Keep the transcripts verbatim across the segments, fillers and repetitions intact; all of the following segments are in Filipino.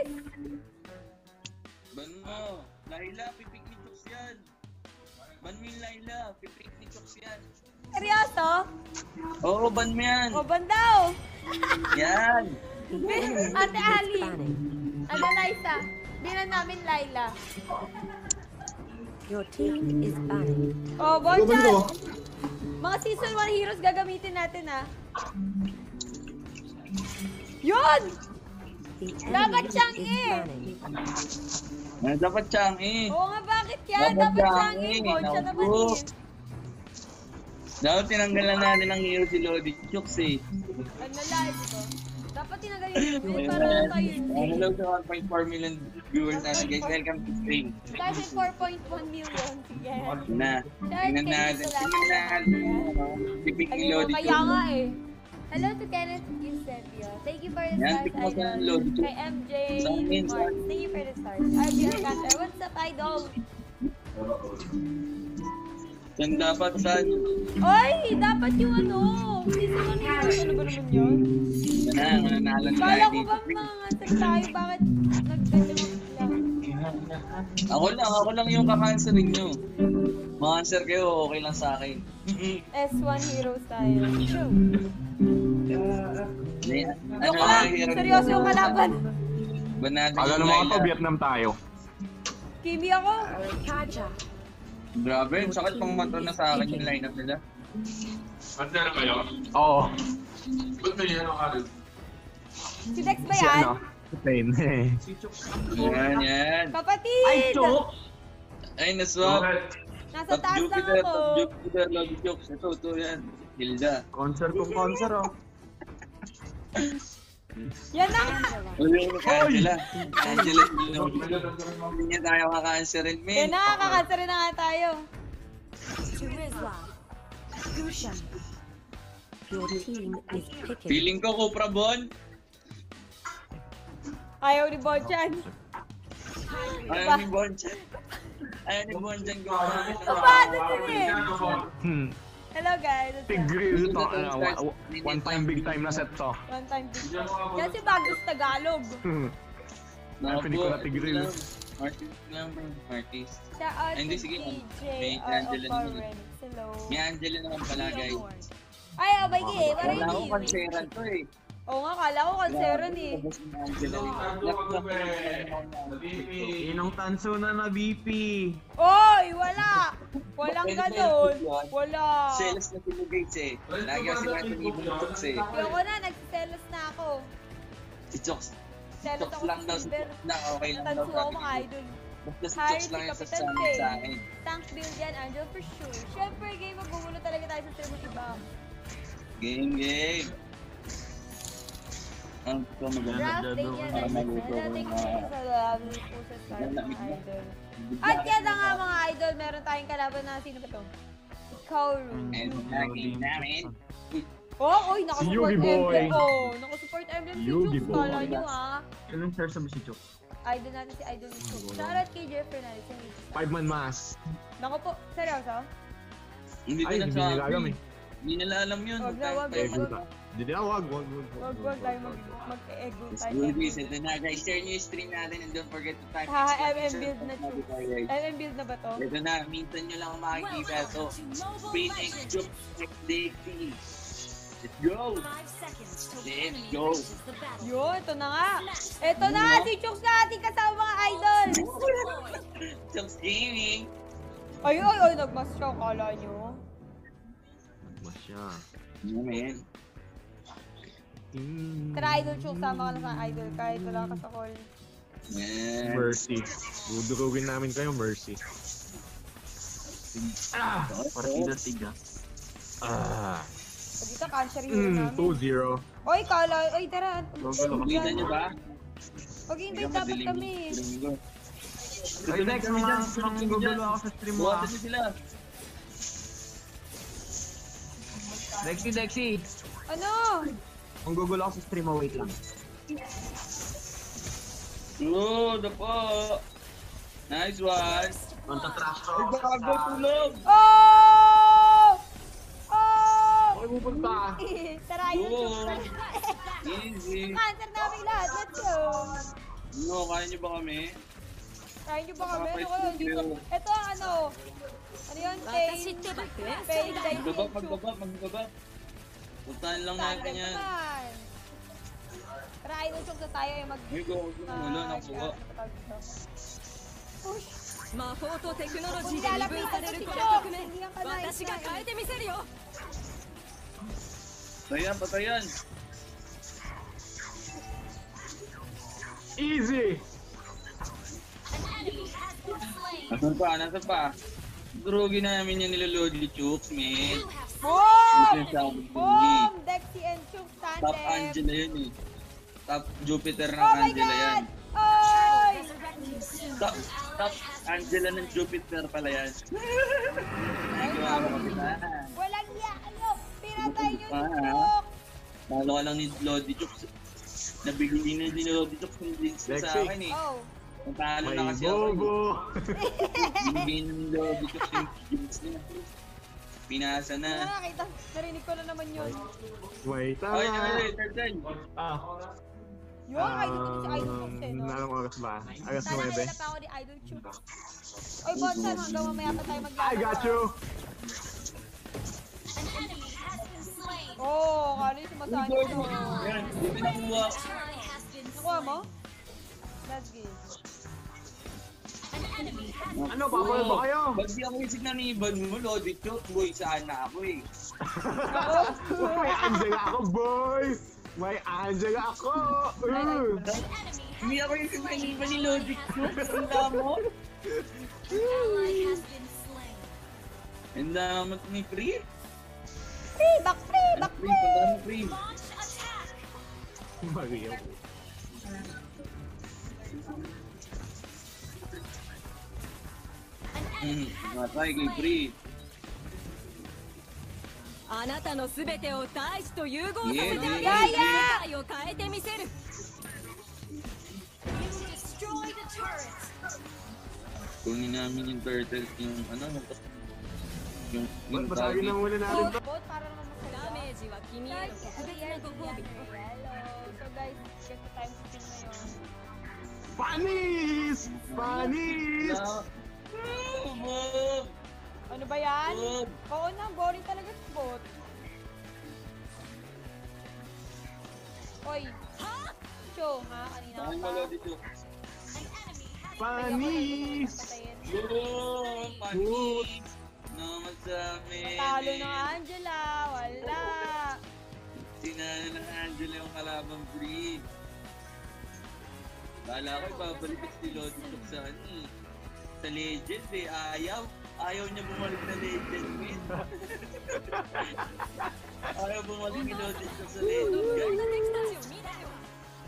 Ban mo. Laila, pipik ni Chooks yan. Ban mo yung Laila, pipik ni Chooks yan. Seryoso? Oo, ban mo yan. O, ban daw. Yan. Ate Ali. Ano, Liza? Binan namin Laila. Your team is banned. Oh, Bonchan! Mga season one heroes gagamitin natin, ah. Yun! Dapat siyang eh! Dapat siyang eh. Oo nga, bakit yan? Dapat siyang eh. Bonchan naman eh. Dapat tinanggalan natin ang hero si Lodi Chooks eh. Ano live ko? Dapat tinanggal yung hero para tayo yun. Hello sa one point four million viewers natin guys. Welcome to stream. Kasi four point one million. Sige. Na. Tingnan natin. Tingnan natin. Pipik ni Lodi Chooks. Kaya nga eh. Hello to Kenneth Eusebio. Thank you for the stars, idol. Kay M J Mark. Thank you for the stars. R J Arcanter. What's up, idol? Yan dapat saan? Oy! Dapat yung ano! Season one heroes. Ano ba naman yun? Yan na, mananalan tayo. Kala ko ba mga answer tayo? Bakit nagkalimutan lang? Ako lang, ako lang yung kaka-answerin nyo. Mga-answer kayo, okay lang sa akin. S one heroes tayo. True. Ano lang, seryoso yung kalaban. Agad naman ako, Vietnam tayo. Kimmy ako. Grabe, sakit pang mata na sa akin yung lineup nila. Ba't na kayo? Oo. Ba't na yan ang karin? Si Dex ba yan? Pain eh. Yan, yan. Kapatid! Ay, Chooks! Ay, naswap. Nasa taas lang ako. Top Jupiter, Lodi Chooks. Ito, ito yan. Hilda. Concert kong concert oh. Yan na! Uy, Angela. Angela, hindi niya tayo kaka-answerin, Yan men. na, kakanswerin na nga tayo. Your team is picking. Feeling ko, Cupra Bon. Ayaw ni Bonchan. Ayaw ni Bonchan. Ayaw ni Bonchan ko. Kapatid yun eh! Hmm. Hello guys. Tigris ito. One time big time na set to. One time big time. Kasi bagos Tagalog. Napinig ko na Tigris. Martis lang bro. Martis. Shout out Hindi, to sige. T J May R Angela of naman. Foreign. Hello. May Angela naman pala, guys. Ay, abay ki eh. Parang Wala hindi. akong kanseran to eh. Oo nga, kala ko kanseran eh. Inong tanso na na B P. Oy, wala! Walang ganun. Wala. Selos na pinugay eh. Lagi kasi mga tumibong Chooks eh. Ayoko na, nagsiselos na ako. Si Chooks. Selos Chooks ako lang sa daw. Si silver. Chooks lang. Okay lang daw. Tanso ako mga idol. Basta si Hi, Chooks si lang yung Kapitan sasabi Tay. sa akin. Tank build yan, Angel, for sure. Siyempre, game, magugulo talaga tayo sa stream ng iba. Game, game. Ang ito maganda. Draft day yan, Para maluto ko Thank na. you sa love po sa start ng idol. At yan na nga mga idol, meron tayong kalaban na sino ba to? Ikaw, Rune. And lagi namin. Oh, oy, nakasupport Yugi boy. emblem. Oh, nakasupport emblem si Yugi Chooks. boy. Kala nyo ah. Anong share sa si Chooks? Idol natin si Idol ni Chooks. Shoutout kay Jeff Fernandez. Five man mass. Naku po, seryoso? Hindi ko Ay, lang hindi sa nila alam eh. Hindi nila alam yun. Wag na, wag Eh, na. guta. Hindi na, wag, wag, wag. Wag, wag tayo mag- mag-ego Let's tayo. do this. Ito na guys. Share nyo yung stream natin and don't forget to type. Ha, M M build na Chooks. M M build na ba to? Ito na. Minsan nyo lang makikita. So, Spin X Chooks X D X I E. Let's go! Let's go! Yun, ito na nga. Ito na nga si Chooks na ating kasama mga idol. Chooks Gaming! Ay, ay, ay, nagmas siya. Kala nyo. Mas siya. Ano man? Tara, idol Chooks, sama ka na sa idol kahit wala ka sa call. Man. Mercy. Dudurugin namin kayo, Mercy. Ah! Partida tiga. Ah. O dito, cancer yun Hmm, namin. two zero. Oy, kala, oy, tara. Kita nyo ba? Mag-invite dapat kami. Ay, next, manggugulo ako sa stream mo Buhat ah. na sila. Dexie, Dexie. Ano? Manggugulo ako sa stream mo, wait lang. Good, po. Nice one. Mantatrash Ay, bago tulog. Oh! Oh! Okay, pupunta. Tara, idol Chooks. Easy. Cancer namin lahat. Let's go. No, kaya niyo ba kami? Kaya niyo ba kami? Kapit Ano dito? kayo. Ito ang ano. Ano yun? Pain. Pain like Magbaba, magbaba, magbaba. Puntahan lang natin yan. naman. Tara, idol choke na tayo yung mag... Here go, wala na kuha. Push. 魔法とテクノロジー Kung で二 lalapit 分 ka さ sa れる si こ Chok, の局面 hindi ka 私が変えてみせるよ Patayan, patayan. Easy! Nasaan pa, nasaan pa? Drogi namin yung nilolodi chooks, man. Boom! Ang sabi ko, Boom! Dexie and Chook tandem. Top Angela yun eh. Top Jupiter ng Oh my Angela yan. God! Oy! Top, top Angela ng Jupiter pala yan. Ay, gawa mo kami na. Walang iya kayo! Pinatay nyo Ah, ni Chook! Talo ka lang ni Lodi Chooks. Nabigay na din ni Lodi Chooks yung links sa Lexi. akin eh. Oh! Kung talo na May kasi ako. bobo! Binigay na ni Lodi Chooks yung links niya. Pinasa Ano na. nakita? Narinig ko na naman yun. Wait, Ay, tama! ay, third time. Ah, Yun, idol ko si Idol Chook eh, no? Anong oras ba? Alas Sana nuwebe. kanila pa ako ni Idol Chook. Oy, Bonsan, hanggang mamaya pa tayo maglalaro. I got you! Oh, kala yung sumasali ko. Yan, di pinakuha. Nakuha mo? Let's go. Ano, papal ba kayo? Ba't di ako isig na ni Ivan mo, Lodi Chooks? Boy, sana ako eh. May Angela ako, boy! May Angela ako! Uh. Hindi ako isig na ni Ivan ni Lodi Chooks. Ang damo. Ang damo ni Free. Free! Back free! Back Free, free! ang damo Free. Mario. Hmm, matay kay Free. あなたのすべてを大地と融合させてあげる Yeah, yeah, 世 yeah. 界を変えてみせる Kunin namin yung turtle, yung ano, yung, yung Basagin na muna natin to. Bot, para naman ダ masaya. メージは君への特別なご褒美 Hello. So guys, check the time spin ngayon. Panis! Panis! Oh, Bob! Ano ba yan? Bob! Oo na, boring talaga si Bot. Oy. Show, ha? Kanina Dahil ka mo pa. Lodi Chooks. Panis! Patayin. Boom! Panis! Naman sa amin. Talo ng Angela. Wala. Sinala ng Angela yung kalabang Free. Bala ko, ibabalik si Lodi Chooks sa ano eh. Sa Legend eh, ayaw. Ayaw niya bumalik na Legend, man. Ayaw bumalik ni Lodi Chooks sa Legend, こん guys. な敵たちを見てよ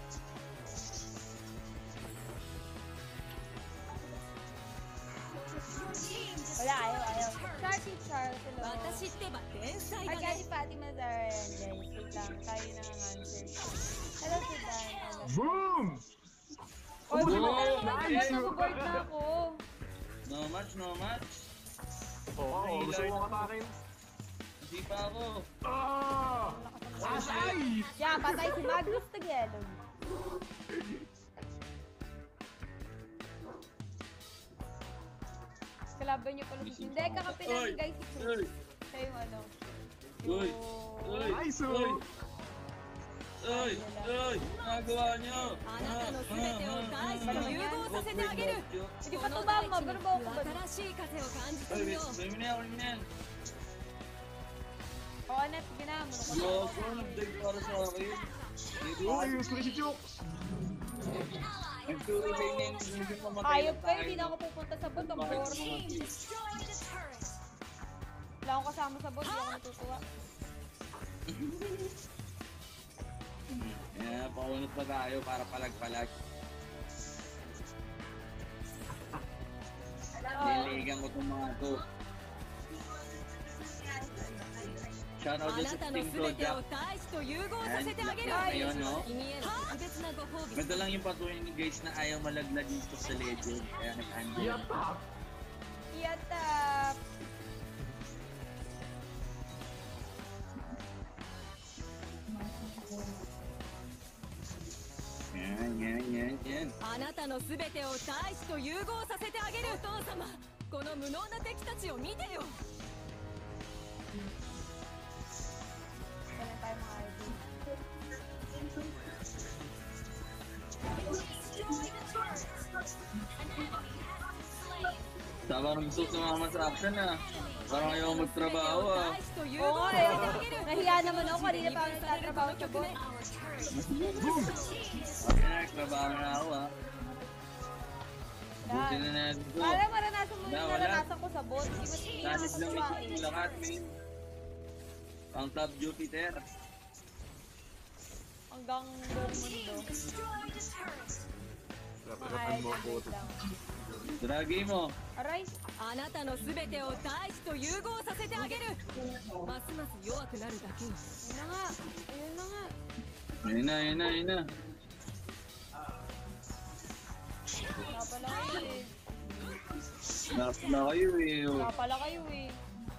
Wala, ayaw, ayaw. Charlie Charles, hello. 私ってば天才だ Hi ね guys, Fatima Zara yan guys. Wait lang, tayo na ang answer. Hello, Sudan. Hello. Boom! Oy, Boom! boom! Nice! Nag-board na ako. No match, no match. Oo, oh, gusto mo katakin? Hindi pa ako. Ah! Asay! Yan, patay si Magnus Tagalog. Kalaban niyo pala si... Hindi, kakapin namin guys si Chooks. Uy! Siya yung ano. Uy! yung- Uy! Nice, Uy! oh! Uy! Uy! Nagawa niyo! あなたのすべてを大地と融合させてあげる Sige こ pa の tumama, 大地 pero ba ako ba? に新しい風を感じて Uy, みよ wait. う Kunin mo na yan, kunin mo na yan. Oo, net, sige na. Ano ka Yo, kung nag-dive para sa akin. Uy, gusto ko si Chooks! Ang turo sa inyo, hindi mamatay Ayop na kayo, tayo. hindi na ako pupunta sa bot. Ang boring. Wala akong kasama sa bot, hindi ako natutuwa. Yeah, pakunot pa tayo para palag-palag. Niligan ko itong mga to. Shoutout あ dyan な sa たの Team すべて Project. を大地と融合させてあげる Ayun, no? 君への特別なご褒美 Ganda lang yung patuloy ni guys na ayaw malaglag dito sa Legend. Kaya nag-handle. Yata! Yatap! Yan, yan, yan, Yan. あなたのすべてを大地と融合させてあげる。お父様、この無能な敵たちを見てよ。 Kailan tayo mga idol? Parang gusto sumama sa action ah. Parang ayaw magtrabaho ah. Oo nga eh. Nahiya naman ako. Kanina pa ako nagtatrabaho sa bot. Okay na, nagtrabaho na ako ah. Buti na natin ito. Parang maranasan mo yung Na, wala. naranasan ko sa bot. Di ba hindi na Tanis lang makaswa ito eh. lahat, man. Pang top Jupiter. Hanggang buong mundo. Mga idol lang. Dragay mo. Aray! あなたのすべてを大地と融合させてあげる。ますます弱くなるだけに。 Ayun na nga. Ayun na nga. Ayun na, ayun na, ayun na. Wala pala kayo eh. Nap na kayo eh. oh. Wala pala kayo eh.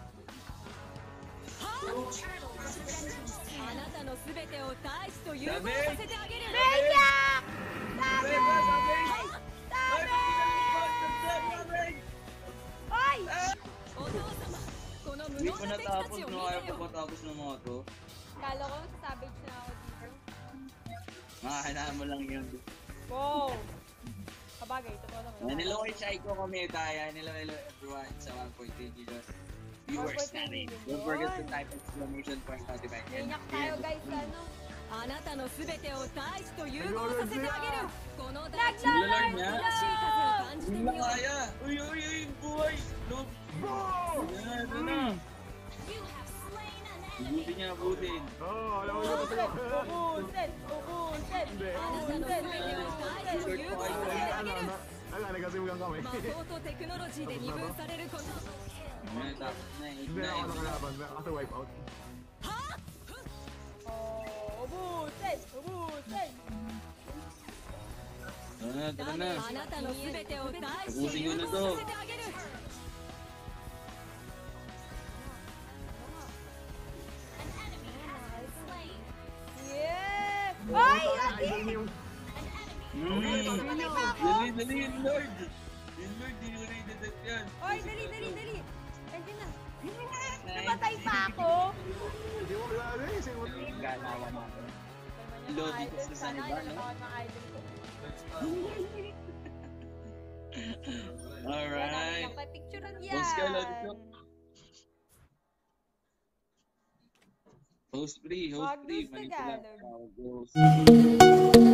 あなたのすべてを大地と融合させてあげる。 Benyak! Sabi! Sabi! Sabi! Ay! お父様、この無 Hindi 能 ko な敵た natapos ちを no 見 ayaw て ko よ。 matapos ng mga to. Kala ko savage na ako dito. Makahanaan mo lang yun. Wow! Kabagay, totoo naman. Hello kay Chaiko kami tayo. Hello, hello everyone sa one point three million viewers one point three natin. million. Don't forget to type exclamation point notify. Ganyak tayo guys sa ano. あなたのすべてを大地と融合させてあげる。この大地 Naglalaro niya? らしい風を感じて Hindi み na よう。 kaya. Uy, uy, uy, buhay. Look. Ito na, ito na. Buti niya, buti. Ubusin! Ubusin! Ubusin! あなたのすべてを大地と融合させてあげる。 Ala, nagkasimugan kami. 魔法とテクノロジーで二分されること。 Ayan, tapos na. Ito Hindi na, ako ito na. nakalaban. Kasi wipe out. Oh, ubusin! Ubusin! Ito na, ito na. あなたのすべてを大地と Tapusin 融 ko na 合 to. させてあげる。 Yeah! Ay! Lagi! Mm. Dali, dali, yun, Lord. Yun, Lord, di ko na i-detect yan. Ay, dali, dali, dali! Andiyan na! Namatay pa ako! Hindi mo kilala eh. Sino mo? Ganawa natin. Mga Lodi ko idol, sa sana saniba, yun no? ako ng idol ko. Alright. Yan, nakapicturean yan! Post ka, Lodi ko. Host free, host Wag free. gusto Manipulate. Tagalog. Tawag, host.